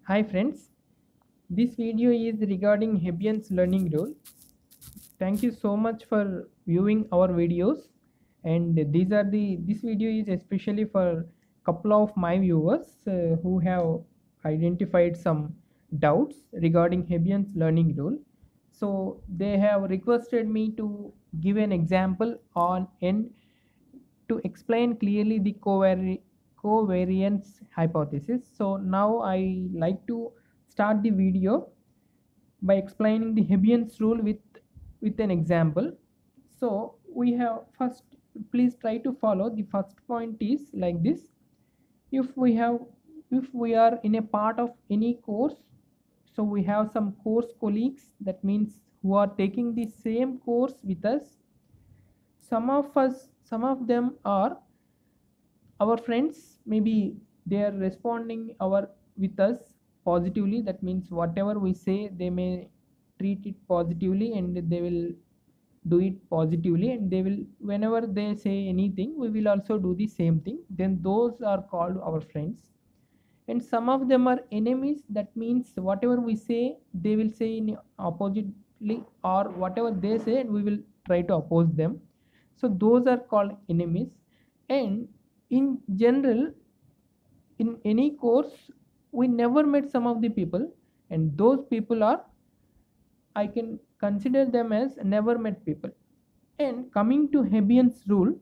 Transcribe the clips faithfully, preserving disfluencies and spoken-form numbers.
Hi friends, this video is regarding Hebbian's learning rule. Thank you so much for viewing our videos, and these are the this video is especially for couple of my viewers uh, who have identified some doubts regarding Hebbian's learning rule. So they have requested me to give an example on n to explain clearly the covari- covariance hypothesis. So now I like to start the video by explaining the Hebbian's rule with with an example. So we have first, please try to follow. The first point is like this: if we have if we are in a part of any course, so we have some course colleagues, that means who are taking the same course with us. Some of us some of them are our friends, maybe they are responding our with us positively, that means whatever we say they may treat it positively and they will do it positively, and they will, whenever they say anything, we will also do the same thing, then those are called our friends. And some of them are enemies, that means whatever we say they will say in oppositely, or whatever they say we will try to oppose them, so those are called enemies. And in general, in any course, we never met some of the people, and those people are, I can consider them as never met people. And coming to Hebbian's rule,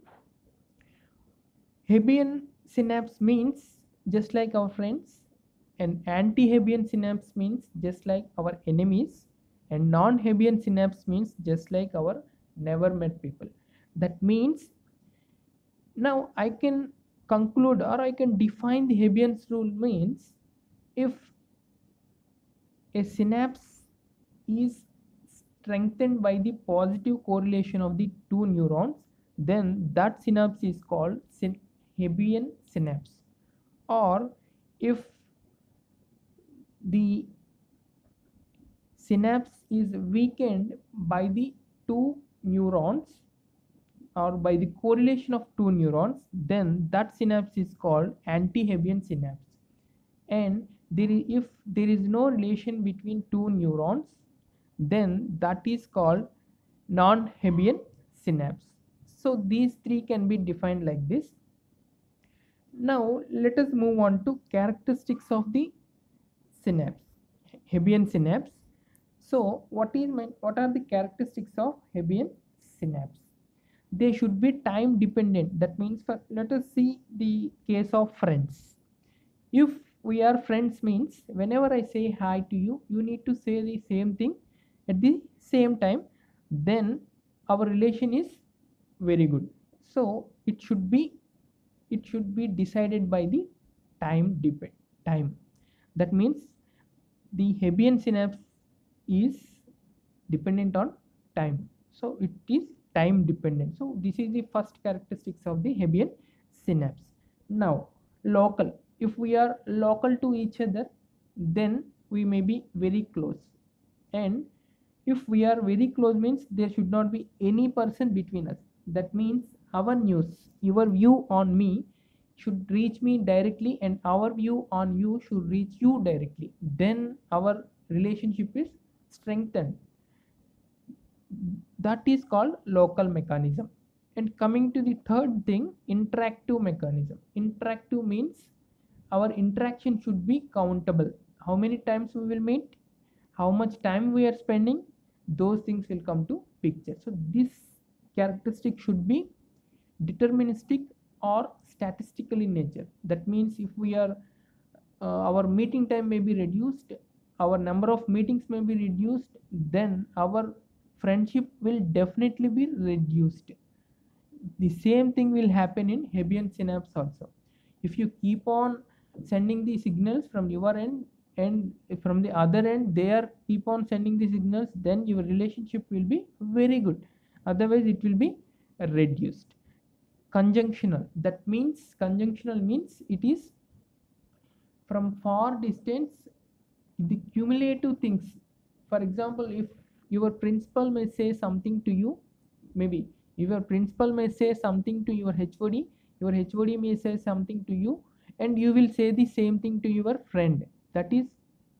Hebbian synapse means just like our friends, and anti-Hebbian synapse means just like our enemies, and non-Hebbian synapse means just like our never met people. That means now I can conclude, or I can define the Hebbian's rule means, if a synapse is strengthened by the positive correlation of the two neurons, then that synapse is called syn- Hebbian synapse. Or if the synapse is weakened by the two neurons, or by the correlation of two neurons, then that synapse is called anti-Hebbian synapse. And there is, if there is no relation between two neurons, then that is called non-Hebbian synapse. So these three can be defined like this. Now let us move on to characteristics of the synapse, Hebbian synapse. So what is my, what are the characteristics of Hebbian synapse? They should be time dependent. That means, for, let us see the case of friends. If we are friends means whenever I say hi to you, you need to say the same thing at the same time, then our relation is very good. So it should be it should be decided by the time depend time. That means the Hebbian synapse is dependent on time, so it is time dependent. So this is the first characteristics of the Hebbian synapse. Now local, if we are local to each other, then we may be very close. And if we are very close means there should not be any person between us. That means our news, your view on me should reach me directly, and our view on you should reach you directly, then our relationship is strengthened. That is called local mechanism. And coming to the third thing, interactive mechanism. Interactive means our interaction should be countable. How many times we will meet, how much time we are spending, those things will come to picture. So this characteristic should be deterministic or statistical in nature. That means if we are uh, our meeting time may be reduced, our number of meetings may be reduced, then our friendship will definitely be reduced. The same thing will happen in Hebbian synapse also. If you keep on sending the signals from your end, and from the other end they are keep on sending the signals, then your relationship will be very good, otherwise it will be reduced. Conjunctional, that means conjunctional means it is from far distance, the cumulative things. For example, if your principal may say something to you, maybe your principal may say something to your H O D, your H O D may say something to you, and you will say the same thing to your friend. That is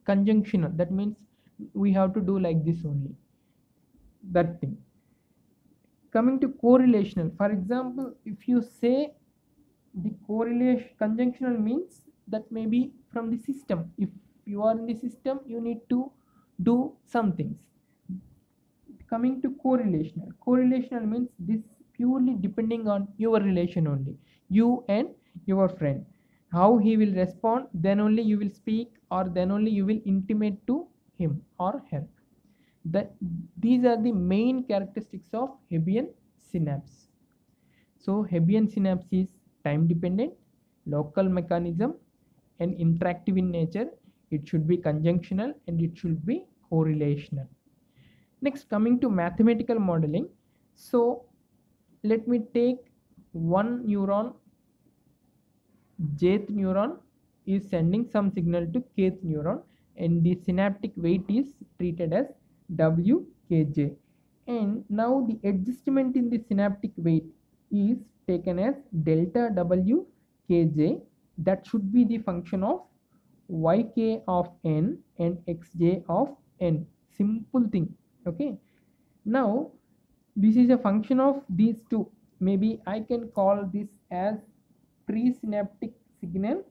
conjunctional, that means we have to do like this only, that thing. Coming to correlational, for example, if you say the correlation, conjunctional means that may be from the system. If you are in the system, you need to do some things. Coming to correlational, correlational means this purely depending on your relation only, you and your friend, how he will respond, then only you will speak, or then only you will intimate to him or her. That these are the main characteristics of Hebbian synapse. So Hebbian synapse is time dependent, local mechanism, and interactive in nature. It should be conjunctional and it should be correlational. Next, coming to mathematical modeling. So let me take one neuron, jth neuron is sending some signal to kth neuron, and the synaptic weight is treated as W K J. And now the adjustment in the synaptic weight is taken as delta W K J. That should be the function of Y K of n and X J of n. Simple thing. Okay. Now this is a function of these two. Maybe I can call this as presynaptic signal,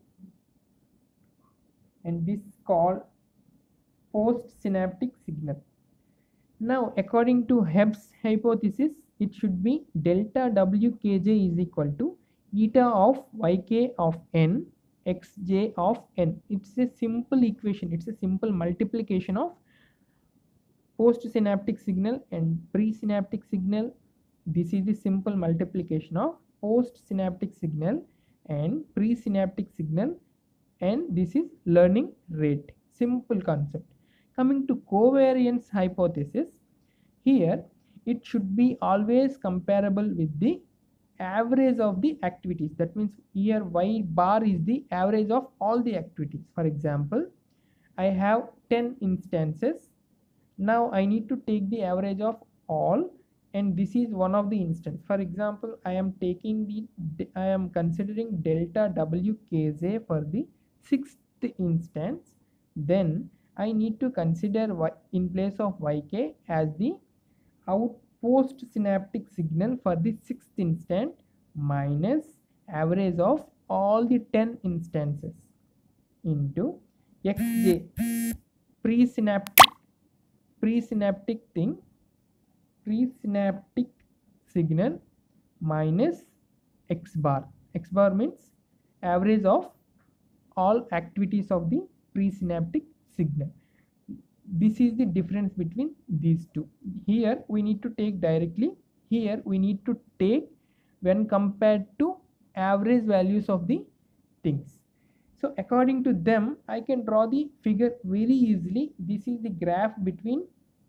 and this called postsynaptic signal. Now according to Hebb's hypothesis, it should be delta W K J is equal to eta of Y K of n X J of n. It's a simple equation, it's a simple multiplication of postsynaptic signal and presynaptic signal. This is the simple multiplication of postsynaptic signal and presynaptic signal, and this is learning rate. Simple concept. Coming to covariance hypothesis, here it should be always comparable with the average of the activities. That means here Y bar is the average of all the activities. For example, I have ten instances. Now I need to take the average of all, and this is one of the instance. For example, I am taking the I am considering delta W K J for the sixth instance. Then I need to consider y, in place of Y K as the out post synaptic signal for the sixth instant minus average of all the ten instances into X J presynaptic presynaptic thing presynaptic signal minus X bar. X bar means average of all activities of the presynaptic signal. This is the difference between these two. Here we need to take directly, here we need to take when compared to average values of the things. So according to them, I can draw the figure very easily. This is the graph between,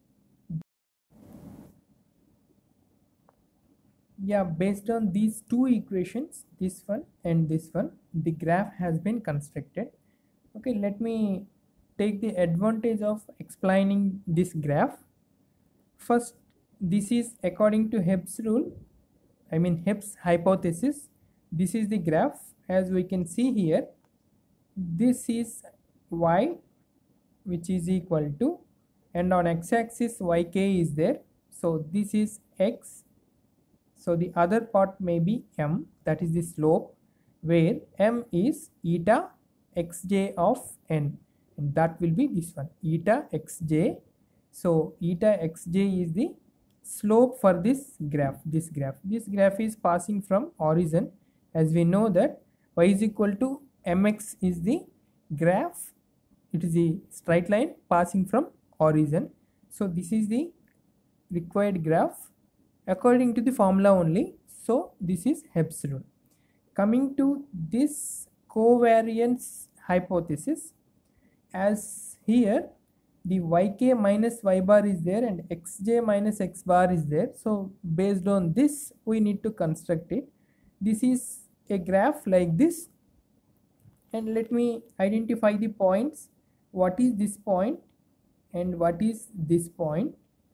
yeah, based on these two equations, this one and this one, the graph has been constructed. Okay, let me take the advantage of explaining this graph. First, this is according to Hebb's rule, I mean Hebb's hypothesis. This is the graph. As we can see here, this is Y, which is equal to, and on x-axis Y K is there, so this is X. So the other part may be M, that is the slope, where M is eta xj of n, and that will be this one, eta xj. So eta xj is the slope for this graph. This graph this graph is passing from origin, as we know that y is equal to mx is the graph, it is the straight line passing from origin. So this is the required graph according to the formula only. So this is Hebb's rule. Coming to this covariance hypothesis, as here the yk minus y bar is there and xj minus x bar is there, so based on this we need to construct it. This is a graph like this, and let me identify the points. What is this point and what is this point?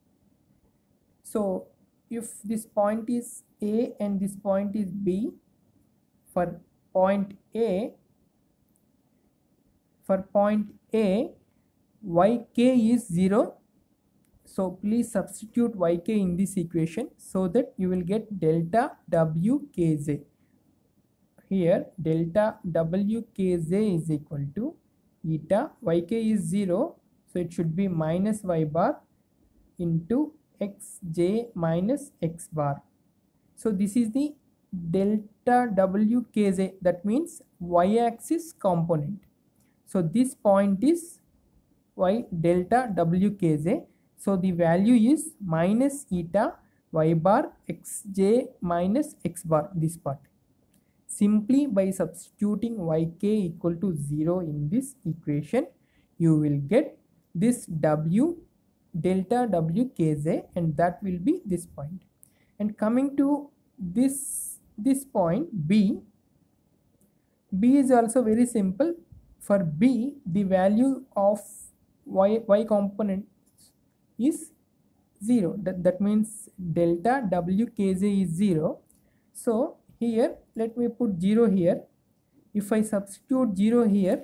So if this point is A and this point is B, for point A, for point A, yk is zero. So please substitute yk in this equation so that you will get delta wkz. Here delta wkz is equal to eta, yk is zero, so it should be minus y bar into xj minus x bar. So this is the delta wkz, that means y-axis component. So this point is y delta wkz. So the value is minus eta y bar xj minus x bar, this part. Simply by substituting yk equal to zero in this equation, you will get this w delta wkz, and that will be this point. And coming to this this point b, b is also very simple. For b, the value of y, y component is zero. That, that means delta wkz is zero. So here let me put zero here. If I substitute zero here,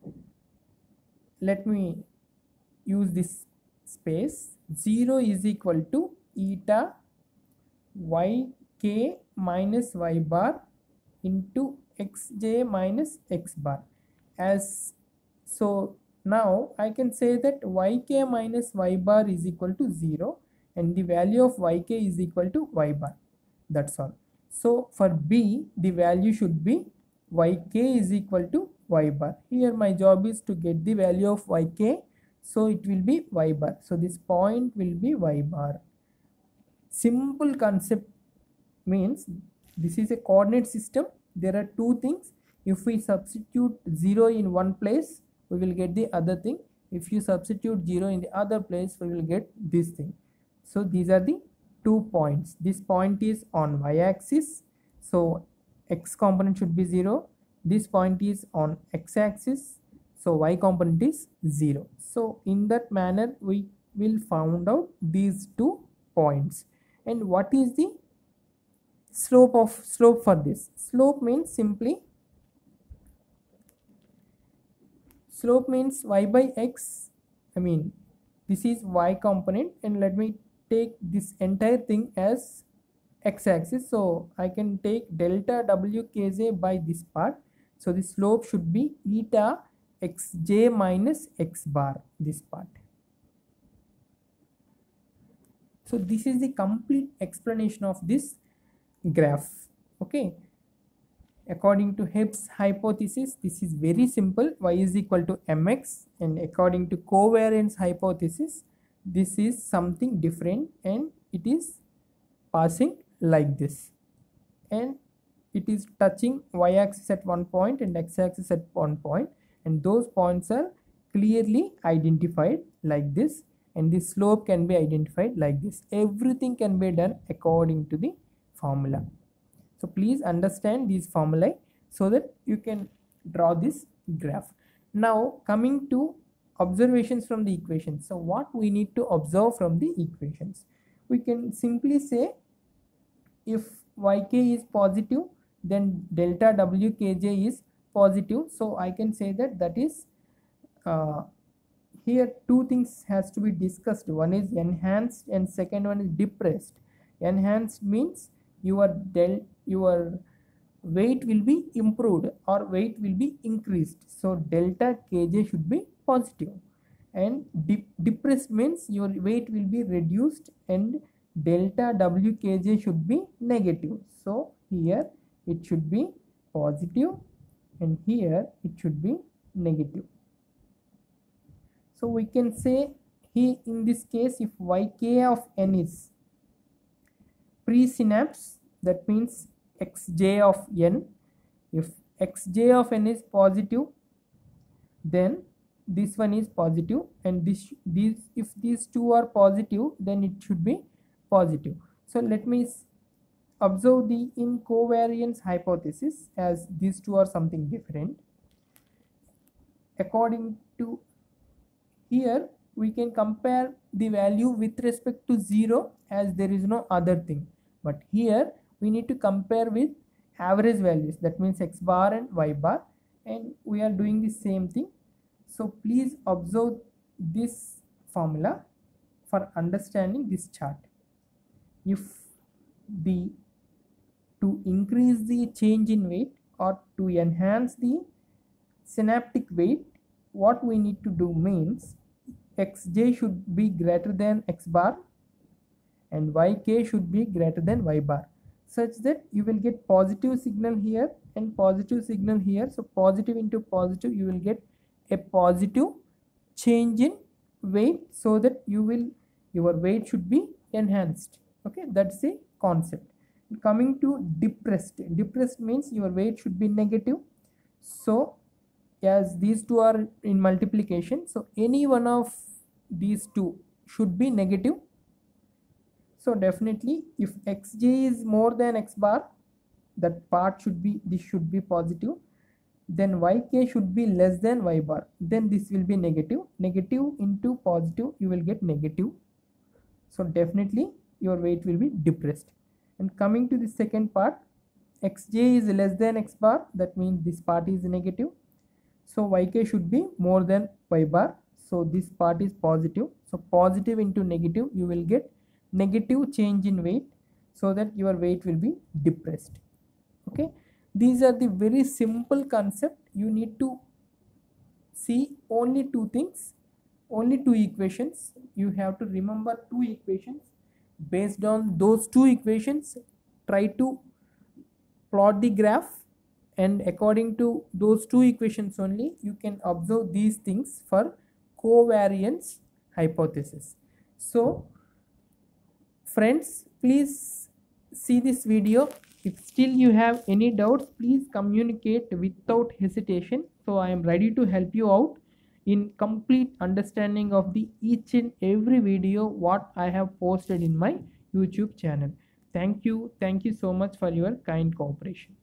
let me use this space. Zero is equal to eta yk minus y bar into xj minus x bar. As so now I can say that yk minus y bar is equal to zero, and the value of yk is equal to y bar. That's all. So for b, the value should be yk is equal to y bar. Here my job is to get the value of yk, so it will be y bar. So this point will be y bar. Simple concept means this is a coordinate system. There are two things. If we substitute zero in one place, we will get the other thing. If you substitute zero in the other place, we will get this thing. So these are the two points. This point is on y-axis, so x component should be zero. This point is on x-axis, so y component is zero. So in that manner we will find out these two points. And what is the slope of slope for this? Slope means simply slope means y by x. I mean this is y component, and let me take this entire thing as x-axis. So I can take delta wkz by this part. So the slope should be eta xj minus x bar, this part. So this is the complete explanation of this graph. Okay. According to Hebb's hypothesis, this is very simple. Y is equal to mx, and according to covariance hypothesis, this is something different, and it is passing like this, and it is touching y-axis at one point and x-axis at one point, and those points are clearly identified like this, and the slope can be identified like this. Everything can be done according to the formula. So please understand these formulae so that you can draw this graph. Now coming to observations from the equations. So what we need to observe from the equations? We can simply say if yk is positive, then delta wkj is positive. So I can say that that is uh, here two things has to be discussed. One is enhanced and second one is depressed. Enhanced means your del your weight will be improved or weight will be increased. So delta kj should be positive, and de depressed means your weight will be reduced and delta wkj should be negative. So here it should be positive and here it should be negative. So we can say here in this case, if yk of n is pre-synapse, that means xj of n. If xj of n is positive, then this one is positive, and this these if these two are positive, then it should be positive. So let me observe the incovariance hypothesis, as these two are something different. According to here, we can compare the value with respect to zero, as there is no other thing, but here we need to compare with average values, that means x bar and y bar, and we are doing the same thing. So please observe this formula for understanding this chart. If the to increase the change in weight or to enhance the synaptic weight, what we need to do means xj should be greater than x bar and yk should be greater than y bar, such that you will get positive signal here and positive signal here. So positive into positive, you will get a positive change in weight, so that you will your weight should be enhanced. Okay, that's the concept. Coming to depressed, depressed means your weight should be negative. So as these two are in multiplication, so any one of these two should be negative. So definitely if xj is more than x bar, that part should be, this should be positive. Then yk should be less than y bar, then this will be negative. Negative into positive, you will get negative. So definitely your weight will be depressed. And coming to the second part, xj is less than x bar, that means this part is negative. So yk should be more than y bar, so this part is positive. So positive into negative, you will get negative change in weight, so that your weight will be depressed. Okay, these are the very simple concept. You need to see only two things, only two equations. You have to remember two equations. Based on those two equations, try to plot the graph, and according to those two equations only you can observe these things for covariance hypothesis. So friends, please see this video. If still you have any doubts, please communicate without hesitation. So I am ready to help you out in complete understanding of the each and every video what I have posted in my YouTube channel. Thank you. Thank you so much for your kind cooperation.